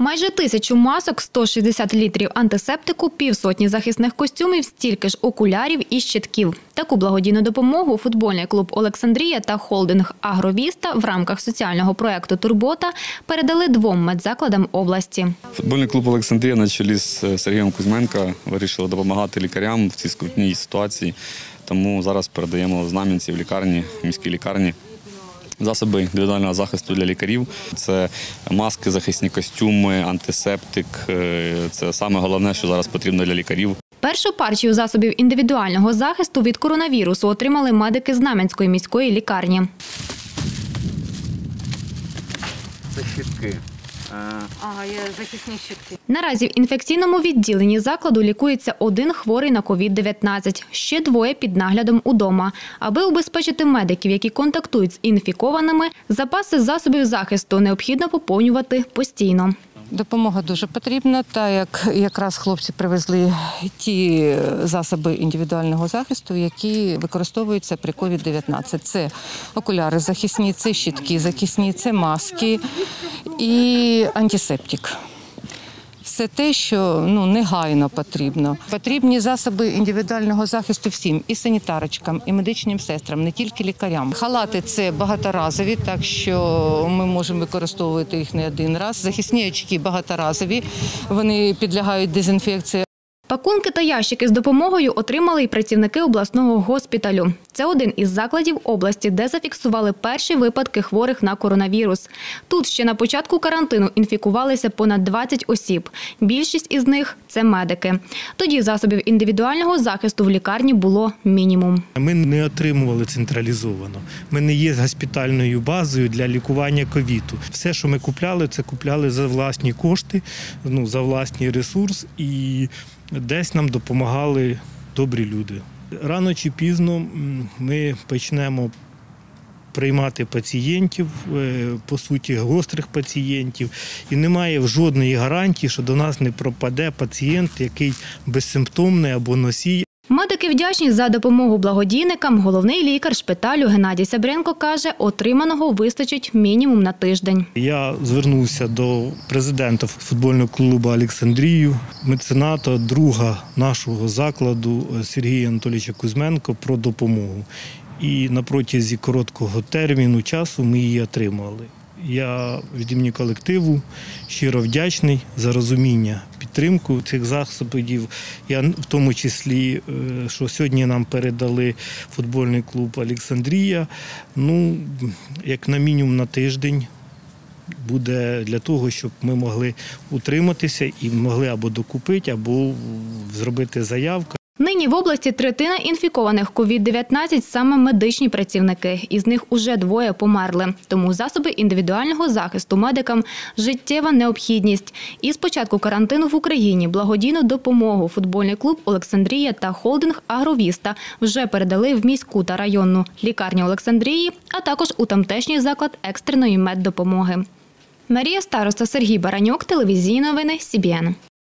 Майже 1000 масок, 160 літрів антисептику, півсотні захисних костюмів, стільки ж окулярів і щитків. Таку благодійну допомогу футбольний клуб «Олександрія» та холдинг «Агровіста» в рамках соціального проєкту «Турбота» передали 2 медзакладам області. Футбольний клуб «Олександрія» на чолі з Сергієм Кузьменко вирішили допомагати лікарям в цій скрутній ситуації. Тому зараз передаємо Знам'янці в лікарні, в міській лікарні. Засоби індивідуального захисту для лікарів – це маски, захисні костюми, антисептик. Це саме головне, що зараз потрібно для лікарів. Першу партію засобів індивідуального захисту від коронавірусу отримали медики Знам'янської міської лікарні. Це щитки. Є захисні щитки. Наразі в інфекційному відділенні закладу лікується 1 хворий на COVID-19, ще 2 під наглядом удома. Аби убезпечити медиків, які контактують з інфікованими, запаси засобів захисту необхідно поповнювати постійно. Допомога дуже потрібна, та як якраз хлопці привезли ті засоби індивідуального захисту, які використовуються при COVID-19. Це окуляри захисні, це щитки захисні, це маски і антисептик. Все те, що негайно потрібно. Потрібні засоби індивідуального захисту всім, і санітарочкам, і медичним сестрам, не тільки лікарям. Халати – це багаторазові, так що ми можемо використовувати їх не один раз. Захисні очки багаторазові, вони підлягають дезінфекції. Пакунки та ящики з допомогою отримали й працівники обласного госпіталю. Це один із закладів області, де зафіксували перші випадки хворих на коронавірус. Тут ще на початку карантину інфікувалися понад 20 осіб. Більшість із них – це медики. Тоді засобів індивідуального захисту в лікарні було мінімум. Ми не отримували централізовано. Ми не є госпітальною базою для лікування ковіду. Все, що ми купляли, це купляли за власні кошти, за власний ресурс, і десь нам допомагали добрі люди. Рано чи пізно ми почнемо приймати пацієнтів, по суті, гострих пацієнтів. І немає жодної гарантії, що до нас не пропаде пацієнт, який безсимптомний або носій. Медики вдячні за допомогу благодійникам. Головний лікар шпиталю Геннадій Сябренко каже, отриманого вистачить мінімум на тиждень. Я звернувся до президента футбольного клубу «Олександрію», мецената, друга нашого закладу Сергія Анатолійовича Кузьменко про допомогу. І на протязі короткого терміну часу ми її отримали. Я від імені колективу щиро вдячний за розуміння, підтримку цих засобів. Я в тому числі, що сьогодні нам передали футбольний клуб «Олександрія», як на мінімум на тиждень буде для того, щоб ми могли утриматися і могли або докупити, або зробити заявку. Нині в області третина інфікованих COVID-19 саме медичні працівники. Із них уже 2 померли. Тому засоби індивідуального захисту медикам – життєва необхідність. І з початку карантину в Україні благодійну допомогу футбольний клуб «Олександрія» та холдинг «Агровіста» вже передали в міську та районну лікарню Олександрії, а також у тамтешній заклад екстреної меддопомоги. Марія Староста, Сергій Баранюк, телевізійні новини СІБІН.